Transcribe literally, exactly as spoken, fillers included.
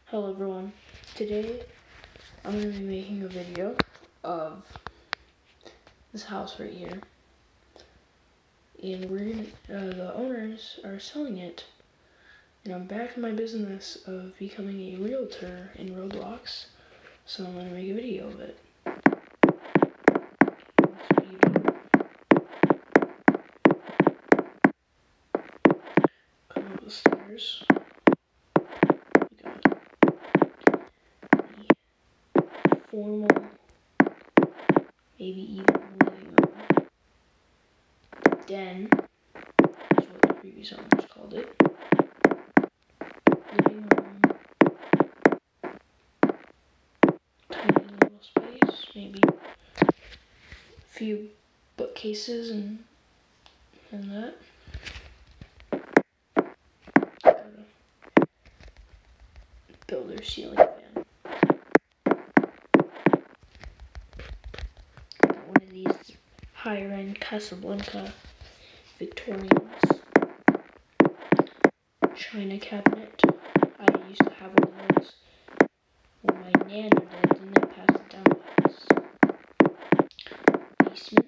Hello everyone, today I'm going to be making a video of this house right here, and we're gonna, uh, the owners are selling it, and I'm back in my business of becoming a realtor in Roblox, so I'm going to make a video of it. Come up the stairs. Formal, maybe even living room. Den is what the previous owners called it. Living room. Tiny little space, maybe a few bookcases and and that. Builder ceiling fan. Got one of these higher end Casablanca Victorians. China cabinet. I used to have one of those when my nana lived, and they passed it down to us. Basement.